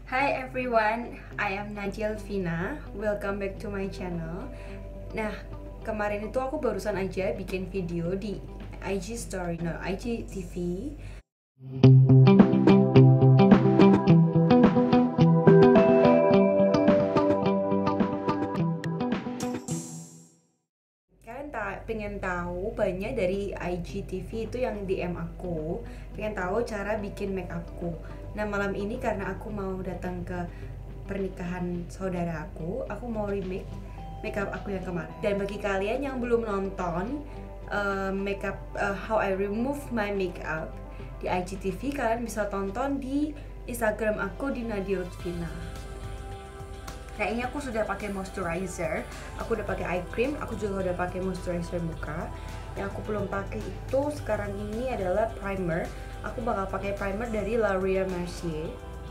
Hi everyone, I am NadiaLutvina. Welcome back to my channel. Nah, kemarin itu aku barusan aja bikin video di IGTV. Kalian pengen tahu banyak dari IGTV itu yang DM aku, pengen tahu cara bikin make upku. Nah, malam ini karena aku mau datang ke pernikahan saudara aku mau remake makeup aku yang kemarin. Dan bagi kalian yang belum nonton makeup how I remove my makeup di IGTV, kalian bisa tonton di Instagram aku di NadiaLutvina. Nah, ini aku sudah pakai moisturizer, aku udah pakai eye cream, aku juga udah pakai moisturizer muka. Yang aku belum pakai itu sekarang ini adalah primer. Aku bakal pakai primer dari Mercier.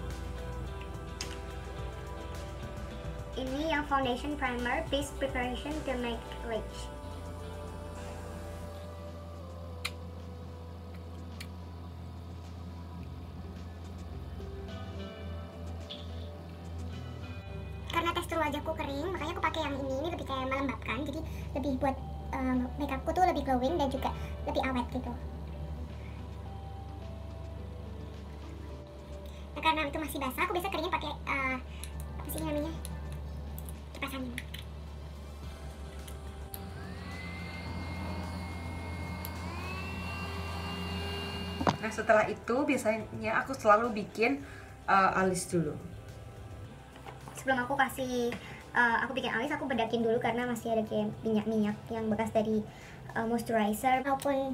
Ini yang foundation primer, base preparation to make rich. Karena tekstur wajahku kering, makanya aku pakai yang ini lebih kayak melembabkan, jadi lebih buat makeupku tuh lebih glowing dan juga lebih awet gitu. Nah, karena itu masih basah, aku biasa keringnya pakai apa sih namanya, kipas angin. Nah, setelah itu biasanya aku selalu bikin alis dulu. Sebelum aku bikin alis, aku bedakin dulu karena masih ada kayak minyak-minyak yang bekas dari moisturizer maupun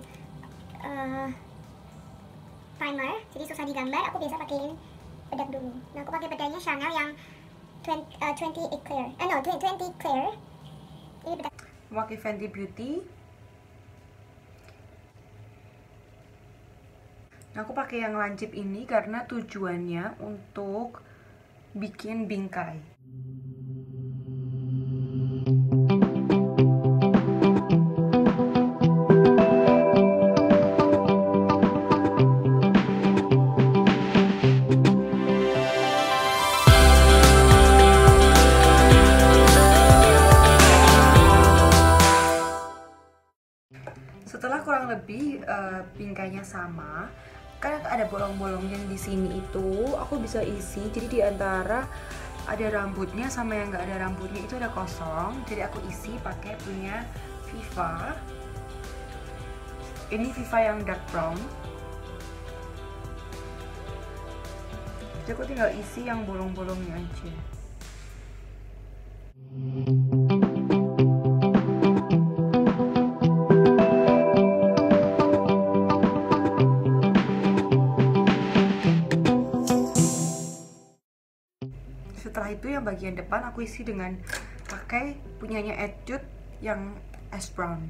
primer, jadi susah digambar. Aku biasa pakai ini bedak dulu. Nah, aku pakai bedaknya Chanel yang 20 clear. Ini bedak. Pakai Fenty Beauty. Nah, aku pakai yang lancip ini karena tujuannya untuk bikin bingkai. Setelah kurang lebih bingkainya sama, kan ada bolong-bolong yang di sini itu aku bisa isi. Jadi di antara ada rambutnya sama yang nggak ada rambutnya itu ada kosong. Jadi aku isi pakai punya Viva. Ini Viva yang dark brown. Jadi aku tinggal isi yang bolong-bolongnya aja. Setelah itu yang bagian depan aku isi dengan pakai punyanya Etude yang ash brown.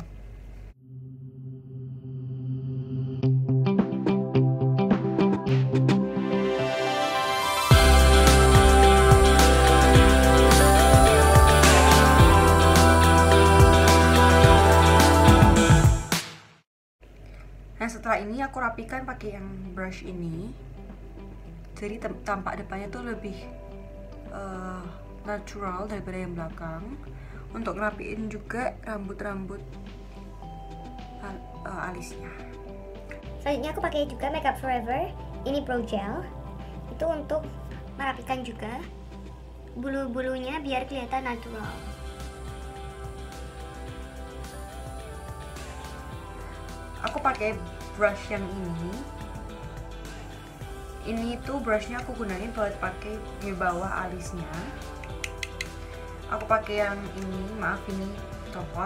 Nah, setelah ini aku rapikan pakai yang brush ini. Jadi tampak depannya tuh lebih natural daripada yang belakang. Untuk ngerapiin juga rambut-rambut alisnya. Selanjutnya aku pakai juga Makeup Forever. Ini brow gel. Itu untuk merapikan juga bulu-bulunya biar kelihatan natural. Aku pakai brush yang ini. Ini tuh brushnya aku gunain buat pakai di bawah alisnya. Aku pakai yang ini, maaf ini copot.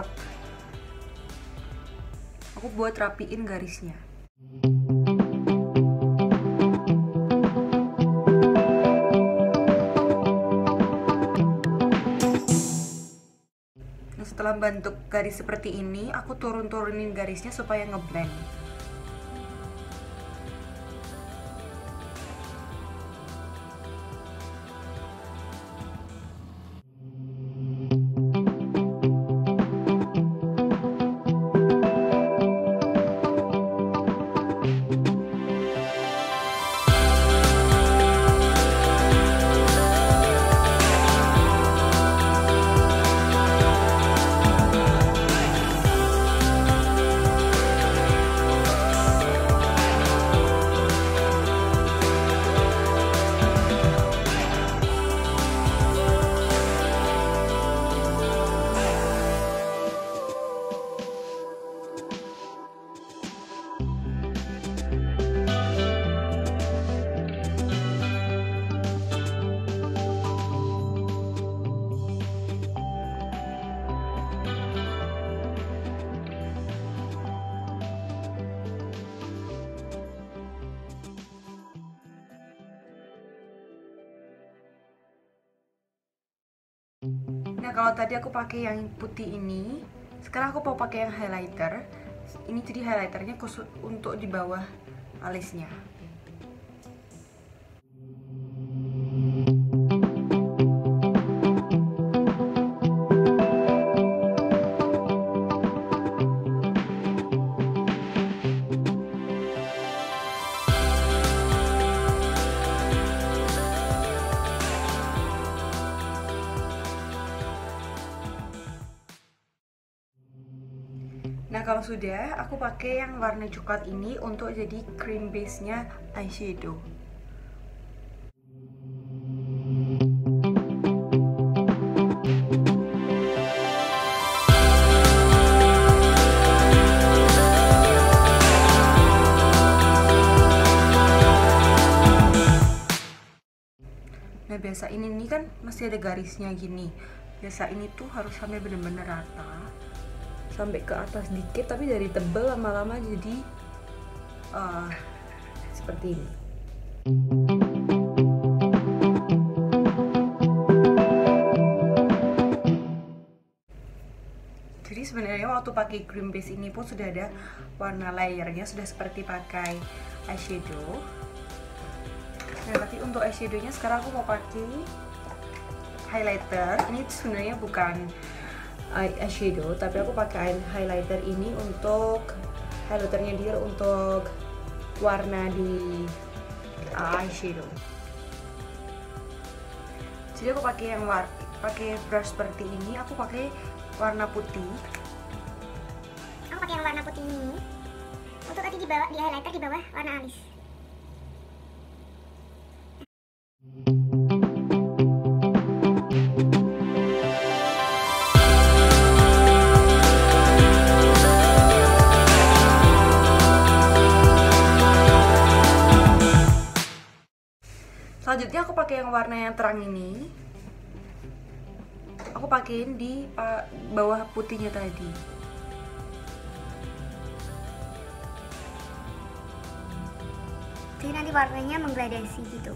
Aku buat rapiin garisnya. Nah, setelah bentuk garis seperti ini, aku turunin garisnya supaya ngeblend. Nah, kalau tadi aku pakai yang putih ini, sekarang aku mau pakai yang highlighter. Ini jadi highlighternya khusus untuk di bawah alisnya. Nah, kalau sudah, aku pakai yang warna coklat ini untuk jadi cream base-nya eyeshadow. Nah, biasa ini nih kan masih ada garisnya gini. Biasa ini tuh harus sampai bener-bener rata. Sampai ke atas dikit, tapi dari tebal lama-lama jadi seperti ini. Jadi sebenarnya waktu pakai cream base ini pun sudah ada warna layernya, sudah seperti pakai eyeshadow. Nah, tapi untuk eyeshadownya sekarang aku mau pakai highlighter. Ini sebenarnya bukan eyeshadow, tapi aku pakai highlighter ini untuk highlighternya dia untuk warna di eyeshadow. Jadi aku pakai yang pakai brush seperti ini. Aku pakai warna putih. Aku pakai yang warna putih ini untuk tadi di bawah, di highlighter di bawah warna alis. Selanjutnya aku pakai yang warna yang terang ini. Aku pakein di bawah putihnya tadi. Jadi nanti warnanya menggradasi gitu.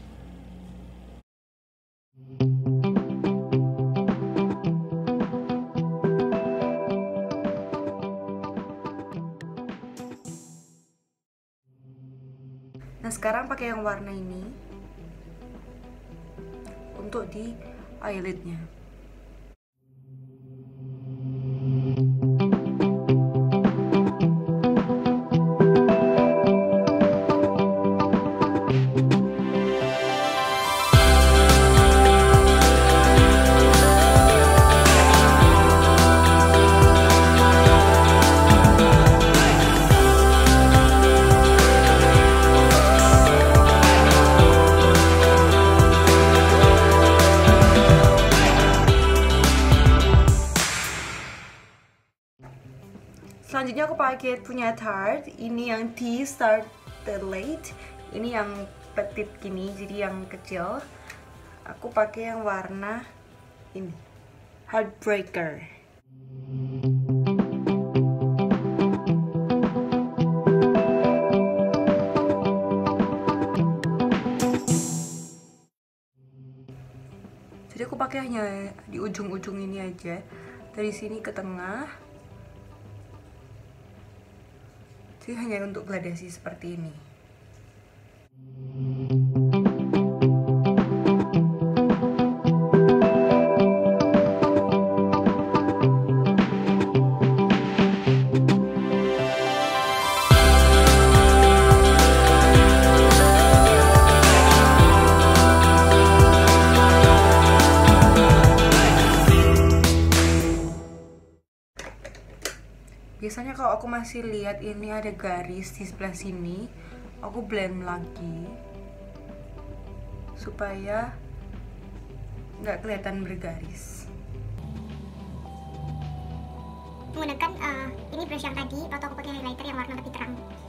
Nah, sekarang pakai yang warna ini untuk di eyelidnya. Selanjutnya aku pakai punya Tarte. Ini yang Tea Started Late. Ini yang petit gini, jadi yang kecil. Aku pakai yang warna ini, Heartbreaker. Jadi aku pakai hanya di ujung-ujung ini aja, dari sini ke tengah. Jadi hanya untuk gradasi seperti ini. Biasanya kalau aku masih lihat ini ada garis di sebelah sini, aku blend lagi supaya nggak kelihatan bergaris. Menggunakan ini brush yang tadi, atau aku pakai highlighter yang warna lebih terang.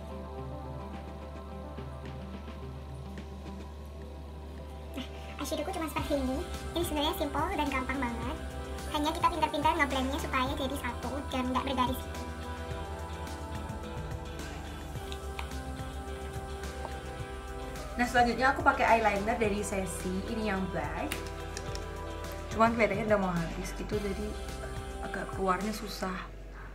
Nah, eyeshadowku cuma seperti ini. Ini sebenarnya simple dan gampang banget. Hanya kita pintar-pintar ngeblendnya supaya jadi satu dan nggak bergaris. Nah, selanjutnya aku pakai eyeliner dari Sesi, ini yang black. cuman kelihatannya udah mau habis gitu, jadi agak keluarnya susah.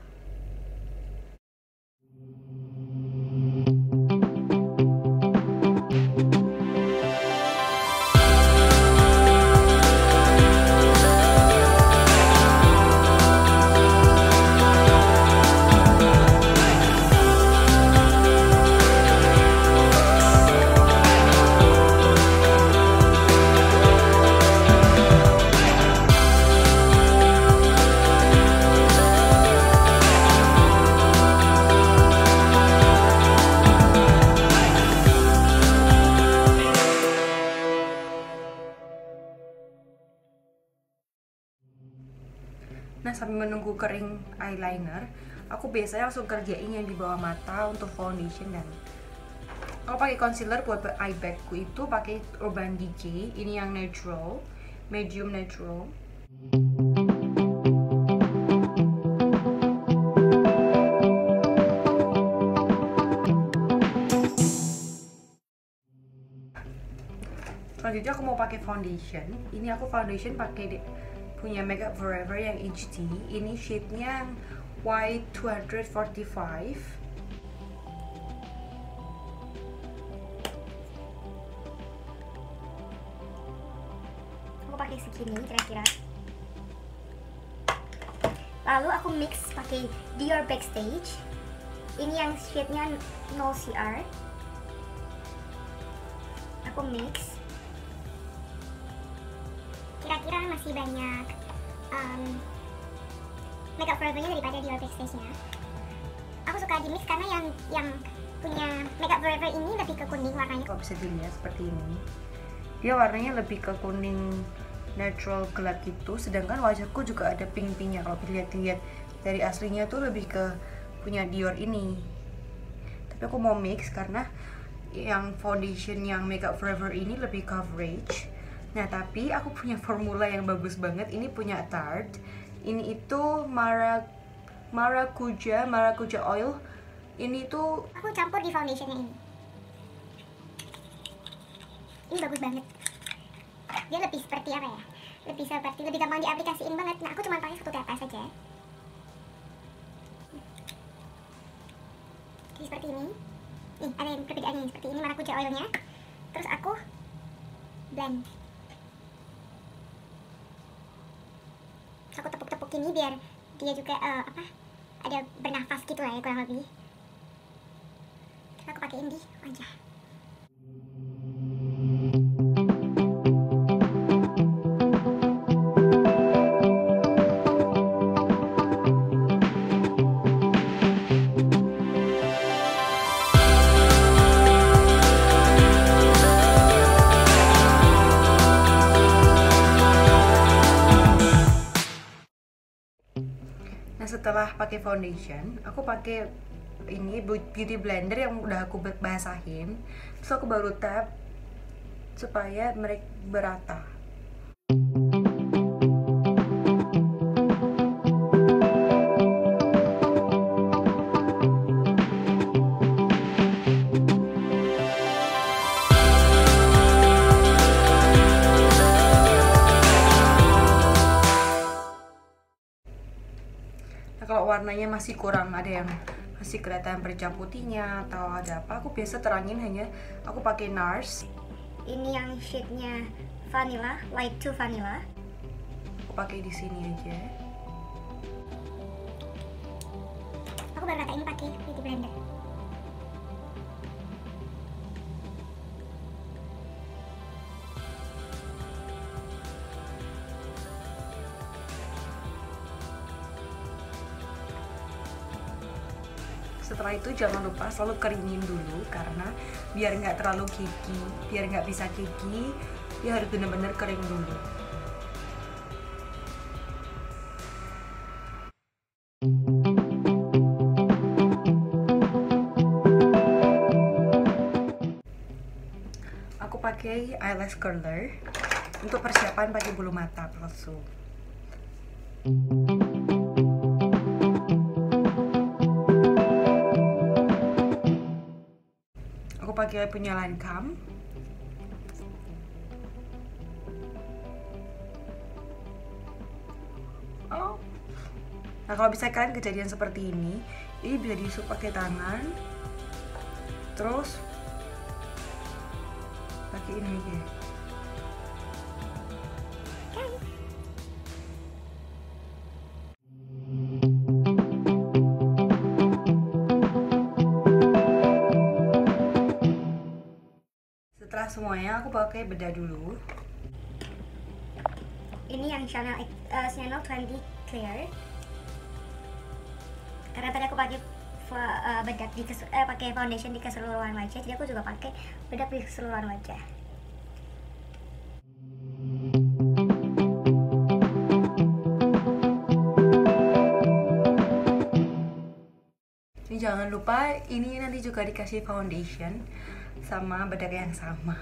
Nah, sambil menunggu kering eyeliner, aku biasanya langsung kerjain yang di bawah mata untuk foundation. Dan aku pakai concealer buat eye bagku itu pakai Urban Decay, ini yang natural, medium natural. Selanjutnya aku mau pakai foundation. Ini aku foundation pakai punya Makeup Forever yang HD. Ini shade-nya Y245. Aku pakai segini kira-kira. Lalu aku mix pakai Dior Backstage. Ini yang shade-nya 0CR. Aku mix. Kira-kira masih banyak Makeup Forever-nya daripada Dior Backstage-nya. Aku suka di mix karena yang punya Makeup Forever ini lebih ke kuning warnanya. Kalau bisa dilihat seperti ini, dia warnanya lebih ke kuning natural gelap gitu, sedangkan wajahku juga ada pink-pinknya. Kalau dilihat-lihat dari aslinya tuh lebih ke punya Dior ini. Tapi aku mau mix karena yang foundation yang Makeup Forever ini lebih coverage. Nah, tapi aku punya formula yang bagus banget. Ini punya Tarte. Ini itu maracuja oil. Ini tuh aku campur di foundationnya ini. Ini bagus banget. Dia lebih seperti apa ya? Lebih gampang diaplikasiin banget. Nah, aku cuma pakai satu tetes saja. Jadi seperti ini. Nih, ada yang perbedaannya seperti ini maracuja oilnya. Terus aku blend. Aku tepuk-tepuk ini biar dia juga ada bernafas gitu lah ya, kurang lebih. Terus aku pakein di wajah. Setelah pakai foundation, aku pakai ini beauty blender yang udah aku basahin. Terus aku baru tap supaya mereka berata. Kalau warnanya masih kurang, ada yang masih kelihatan perca putihnya atau ada apa, aku biasa terangin hanya aku pakai NARS. Ini yang shade-nya vanilla, light to vanilla. Aku pakai di sini aja. Aku baru ratain pakai beauty blender. Setelah itu jangan lupa selalu keringin dulu, karena biar nggak terlalu cakey, biar nggak bisa cakey, dia harus benar-benar kering dulu. Aku pakai eyelash curler untuk persiapan pakai bulu mata palsu. Aku pakai punya Lancome. Nah kalau misalnya kalian kejadian seperti ini bisa diusap pakai tangan, terus pakai ini aja. Setelah semuanya aku pakai bedah dulu. Ini yang channel 20 clear. Karena tadi aku pakai bedak pakai foundation di keseluruhan wajah, jadi aku juga pakai bedak di keseluruhan wajah. Ini jangan lupa ini nanti juga dikasih foundation sama bedak yang sama.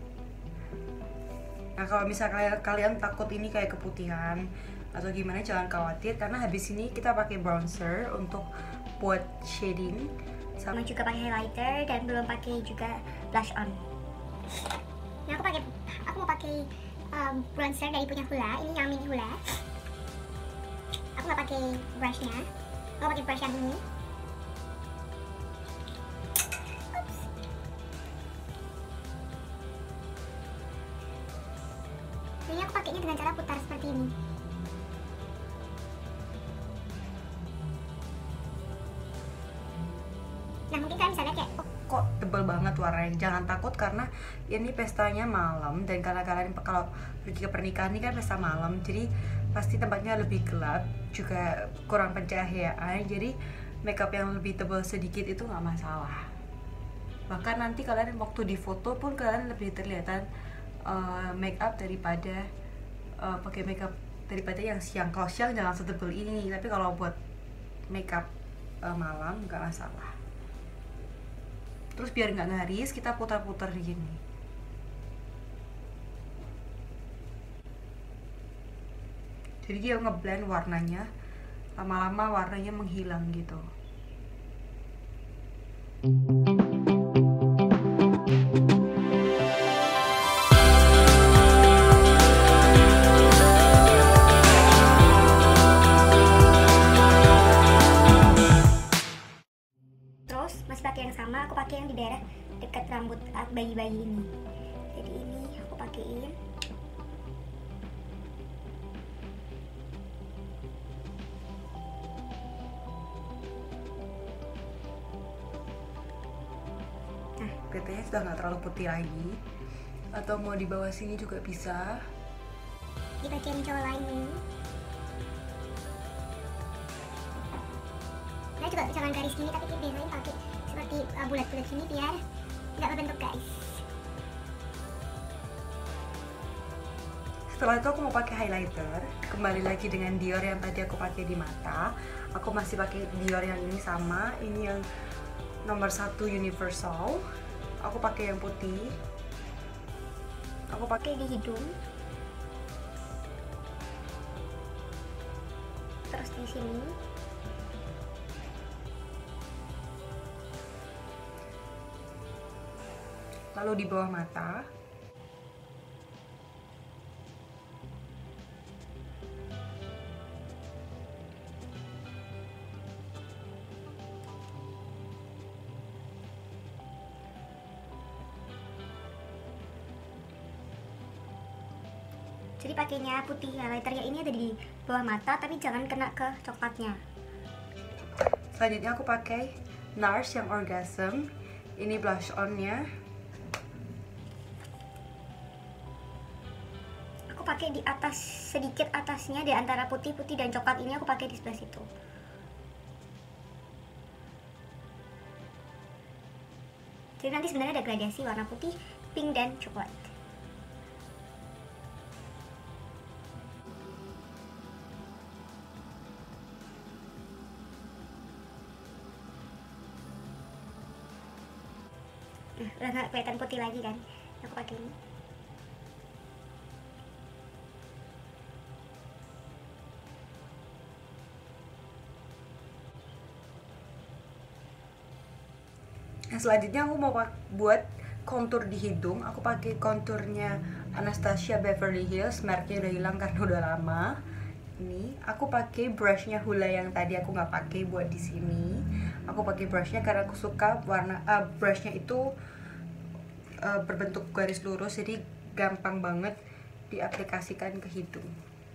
Nah kalau misalnya kalian takut ini kayak keputihan atau gimana, jangan khawatir karena habis ini kita pakai bronzer untuk buat shading. Sama juga pakai highlighter dan belum pakai juga blush on. Nah aku mau pakai bronzer dari punya Hula. Ini yang mini Hula. Aku nggak pakai brushnya. Aku pakai brush yang ini. Ini aku pakainya dengan cara putar seperti ini. Nah mungkin kalian bisa lihat kayak kok tebal banget warnanya. Jangan takut karena ini pestanya malam, dan karena kalian kalau pergi ke pernikahan ini kan pesta malam, jadi pasti tempatnya lebih gelap, juga kurang pencahayaan, jadi makeup yang lebih tebal sedikit itu nggak masalah. Bahkan nanti kalian waktu di foto pun kalian lebih terlihatan makeup daripada pakai makeup daripada yang siang. Kalau siang jangan setebal ini, tapi kalau buat makeup malam nggak masalah. Terus biar nggak ngaris, kita putar-putar gini. Jadi dia ngeblend warnanya, lama-lama warnanya menghilang gitu. Pakai yang sama, aku pakai yang di daerah dekat rambut bayi-bayi ini. Jadi ini aku pakein. Nah, kelihatannya sudah nggak terlalu putih lagi. Atau mau di bawah sini juga bisa. Di bagian jawline. Nah juga jangan garis gini, tapi biasain pakai seperti bulat-bulat sini biar nggak berbentuk guys. Setelah itu aku mau pakai highlighter. Kembali lagi dengan Dior yang tadi aku pakai di mata. Aku masih pakai Dior yang ini sama. Ini yang nomor 1 universal. Aku pakai yang putih. Aku pakai di hidung. Terus di sini. Lalu di bawah mata. Jadi pakainya putih, highlighternya ini ada di bawah mata tapi jangan kena ke coklatnya. Selanjutnya aku pakai NARS yang Orgasm. Ini blush on-nya. Pakai di atas, sedikit atasnya, di antara putih-putih dan coklat ini aku pakai di sebelah situ. Jadi nanti sebenarnya ada gradasi warna putih, pink dan coklat. Nah, udah nggak kelihatan putih lagi kan? Aku pakai ini. Nah, selanjutnya aku mau buat kontur di hidung. Aku pakai konturnya Anastasia Beverly Hills, mereknya udah hilang karena udah lama. Ini aku pakai brushnya Hula yang tadi aku nggak pakai buat di sini. Aku pakai brushnya karena aku suka warna brushnya itu berbentuk garis lurus, jadi gampang banget diaplikasikan ke hidung.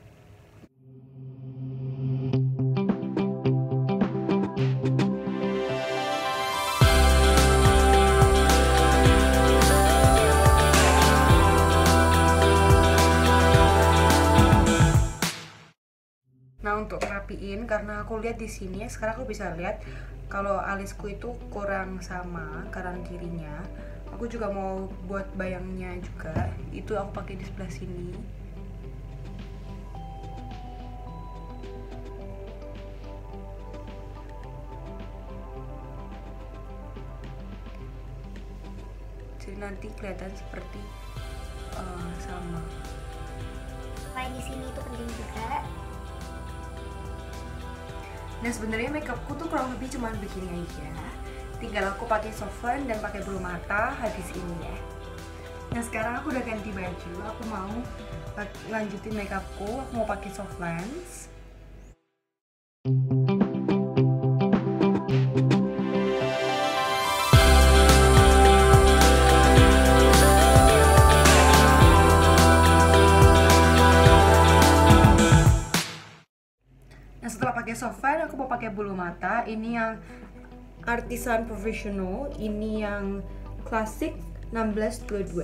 Nah, untuk rapiin, karena aku lihat di sini sekarang aku bisa lihat kalau alisku itu kurang sama kanan kirinya. Aku juga mau buat bayangnya juga, itu aku pakai di sebelah sini. Jadi nanti kelihatan seperti sama. Selain di sini itu penting juga. Nah, sebenarnya makeupku tuh kurang lebih cuman begini aja. Tinggal aku pakai soften dan pakai bulu mata habis ini ya. Nah, sekarang aku udah ganti baju. Aku mau lanjutin makeupku. Aku mau pakai soft lens. Setelah pakai soften, aku mau pakai bulu mata. Ini yang artisan profesional, ini yang klasik 1622.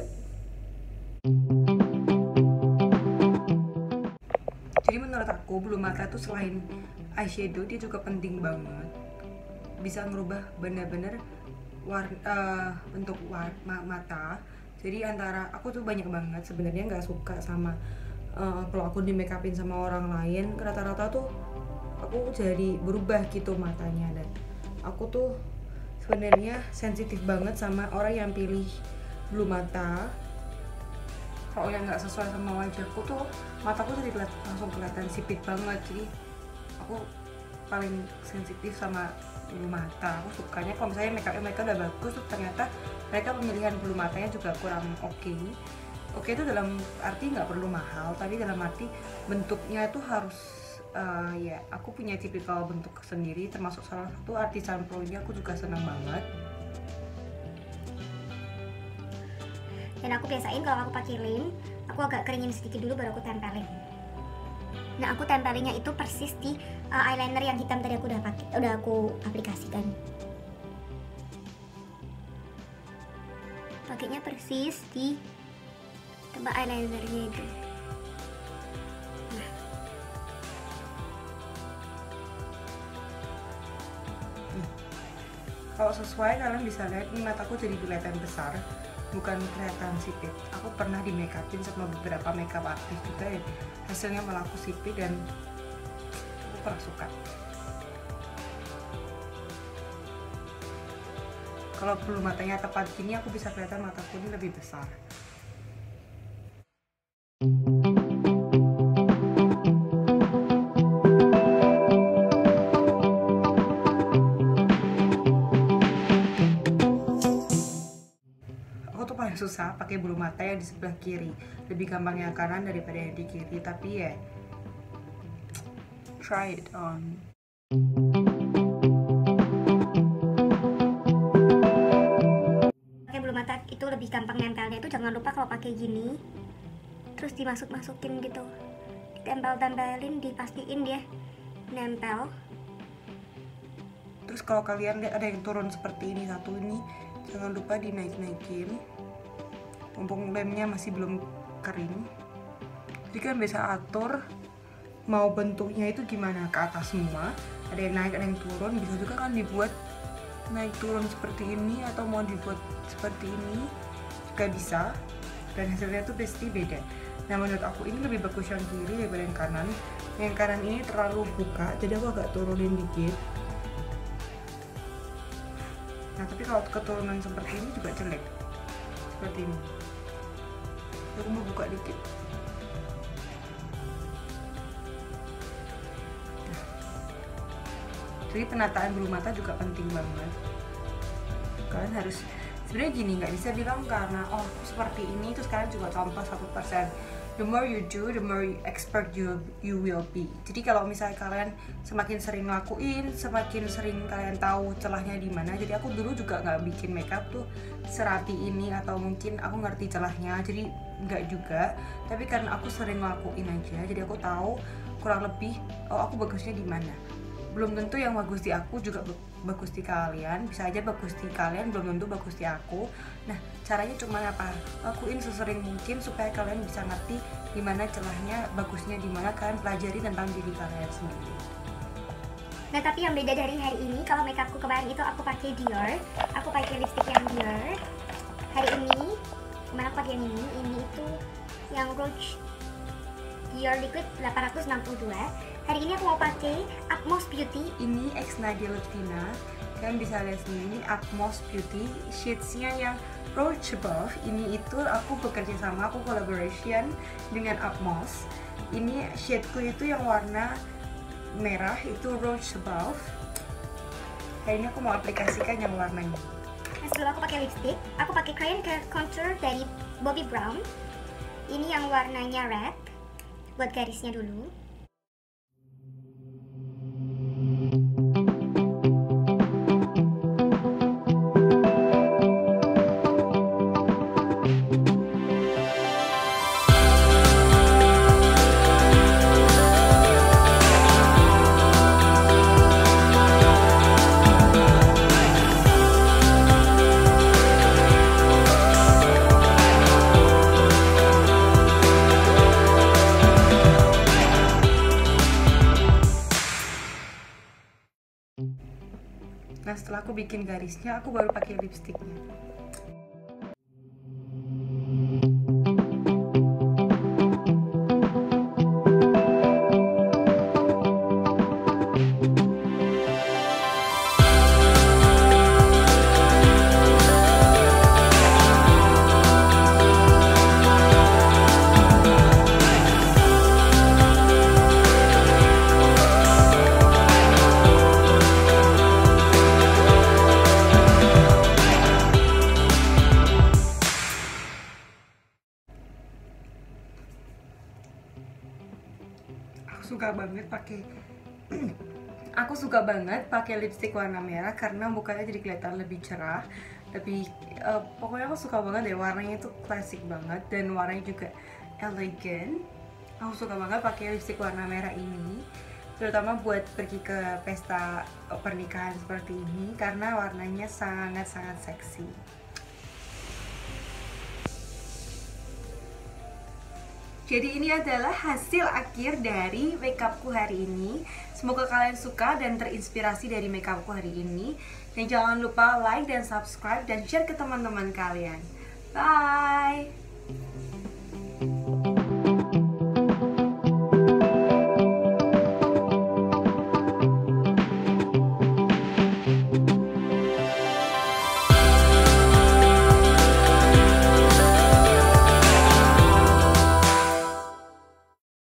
Jadi menurut aku bulu mata tuh selain eyeshadow, dia juga penting banget. Bisa ngerubah bener-bener bentuk mata. Jadi antara aku tuh banyak banget sebenarnya nggak suka sama kalau aku di make upin sama orang lain, rata-rata tuh aku jadi berubah gitu matanya. Dan aku tuh sebenarnya sensitif banget sama orang yang pilih bulu mata. Kalau yang nggak sesuai sama wajahku tuh mataku jadi langsung kelihatan sipit banget. Jadi aku paling sensitif sama bulu mata. Aku sukanya kalau misalnya mereka udah bagus tuh ternyata mereka pemilihan bulu matanya juga kurang oke. Oke itu dalam arti nggak perlu mahal, tapi dalam arti bentuknya itu harus ya aku punya tipikal bentuk sendiri, termasuk salah satu artisan pro ini aku juga senang banget. Dan aku biasain kalau aku pakai lem, aku agak keringin sedikit dulu baru aku tempelin. Nah, aku tempelinnya itu persis di eyeliner yang hitam tadi aku udah aku aplikasikan. Pakainya persis di tempat eyelinernya itu. Kalau sesuai kalian bisa lihat ini mataku jadi kelihatan besar, bukan kelihatan sipit. Aku pernah di make upin sama beberapa makeup artist juga ya, hasilnya malah aku sipit dan aku kurang suka. Kalau bulu matanya tepat gini aku bisa kelihatan mataku ini lebih besar. Susah pakai bulu mata yang di sebelah kiri, lebih gampang yang kanan daripada yang di kiri, tapi ya try it on. Pakai bulu mata itu lebih gampang nempelnya, itu jangan lupa kalau pakai gini terus dimasuk-masukin gitu, ditempel-tempelin, dipastiin dia nempel. Terus kalau kalian lihat ada yang turun seperti ini, satu ini jangan lupa dinaik-naikin mumpung lemnya masih belum kering. Jadi kan bisa atur mau bentuknya itu gimana, ke atas semua, ada yang naik ada yang turun. Bisa juga kan dibuat naik turun seperti ini, atau mau dibuat seperti ini juga bisa, dan hasilnya tuh pasti beda. Nah menurut aku ini lebih bagus yang kiri daripada yang kanan. Yang kanan ini terlalu buka, jadi aku agak turunin dikit. Nah tapi kalau keturunan seperti ini juga jelek, seperti ini. Aku mau buka dikit. Nah. Jadi penataan bulu mata juga penting banget. Kalian harus sebenarnya gini, nggak bisa bilang karena oh aku seperti ini terus kalian juga contoh 1%. the more you do, the more expert you will be. Jadi kalau misalnya kalian semakin sering ngelakuin, semakin sering kalian tahu celahnya di mana. Jadi aku dulu juga nggak bikin makeup tuh serapi ini, atau mungkin aku ngerti celahnya, jadi nggak juga. Tapi karena aku sering ngelakuin aja, jadi aku tahu kurang lebih oh aku bagusnya di mana. Belum tentu yang bagus di aku juga bagus di kalian, bisa aja bagus di kalian belum tentu bagus di aku. Nah, caranya cuma apa? Lakuin sesering mungkin supaya kalian bisa ngerti di mana celahnya, bagusnya di mana, kalian pelajari tentang diri kalian sendiri. Nah, tapi yang beda dari hari ini, kalau makeupku kemarin itu aku pakai Dior, aku pakai lipstick yang Dior. Hari ini, kemarin aku pakai yang ini itu yang Rouge Dior Liquid 862. Hari ini aku mau pakai Utmost Beauty. Ini ex NadiaLutvina. Kalian bisa lihat sendiri, ini Utmost Beauty. Shades-nya yang Rouge Above. Ini itu aku bekerja sama, aku collaboration dengan Utmost. Ini shadeku itu yang warna merah, itu Rouge Above. Hari ini aku mau aplikasikan yang warna ini. Nah, sebelum aku pakai lipstick, aku pakai crayon contour dari Bobbi Brown. Ini yang warnanya red. Buat garisnya dulu. Nah, setelah aku bikin garisnya, aku baru pakai lipstiknya. Aku suka banget pakai lipstick warna merah karena mukanya jadi kelihatan lebih cerah, lebih pokoknya aku suka banget deh, warnanya itu klasik banget dan warnanya juga elegan. Aku suka banget pakai lipstick warna merah ini, terutama buat pergi ke pesta pernikahan seperti ini karena warnanya sangat-sangat seksi. Jadi ini adalah hasil akhir dari makeupku hari ini. Semoga kalian suka dan terinspirasi dari makeupku hari ini. Dan jangan lupa like dan subscribe dan share ke teman-teman kalian. Bye!